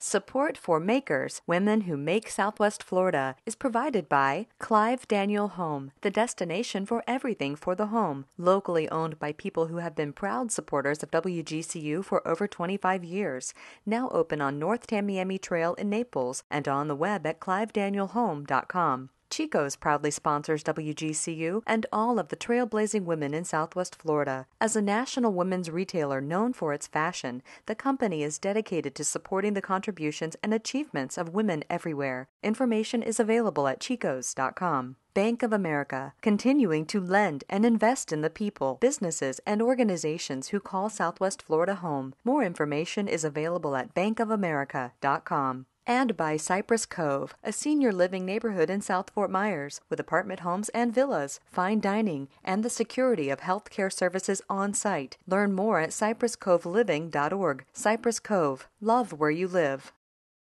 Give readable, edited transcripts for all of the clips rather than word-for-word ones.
Support for Makers, Women Who Make Southwest Florida, is provided by Clive Daniel Home, the destination for everything for the home. Locally owned by people who have been proud supporters of WGCU for over 25 years. Now open on North Tamiami Trail in Naples and on the web at clivedanielhome.com. Chico's proudly sponsors WGCU and all of the trailblazing women in Southwest Florida. As a national women's retailer known for its fashion, the company is dedicated to supporting the contributions and achievements of women everywhere. Information is available at chicos.com. Bank of America, continuing to lend and invest in the people, businesses, and organizations who call Southwest Florida home. More information is available at bankofamerica.com. And by Cypress Cove, a senior living neighborhood in South Fort Myers with apartment homes and villas, fine dining, and the security of healthcare services on site. Learn more at cypresscoveliving.org. Cypress Cove, love where you live.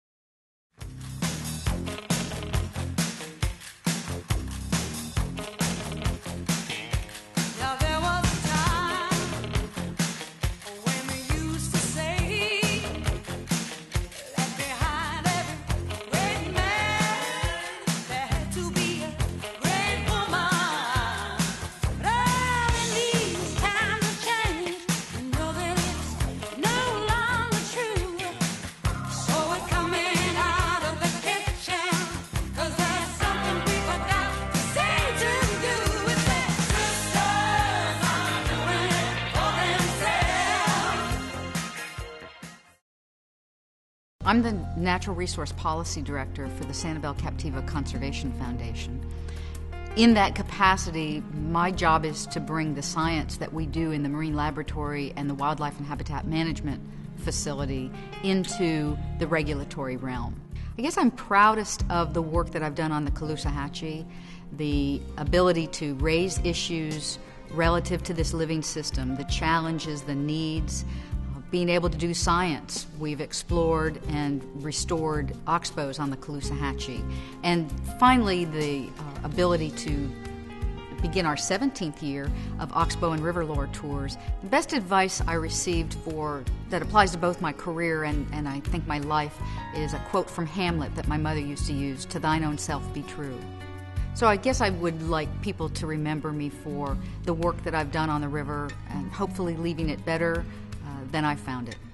I'm the Natural Resource Policy Director for the Sanibel Captiva Conservation Foundation. In that capacity, my job is to bring the science that we do in the Marine Laboratory and the Wildlife and Habitat Management Facility into the regulatory realm. I guess I'm proudest of the work that I've done on the Caloosahatchee, the ability to raise issues relative to this living system, the challenges, the needs, being able to do science. We've explored and restored oxbows on the Caloosahatchee. And finally, the ability to begin our 17th year of oxbow and river lore tours. The best advice I received that applies to both my career and I think my life is a quote from Hamlet that my mother used to use, "To thine own self be true." So I guess I would like people to remember me for the work that I've done on the river and hopefully leaving it better than I found it.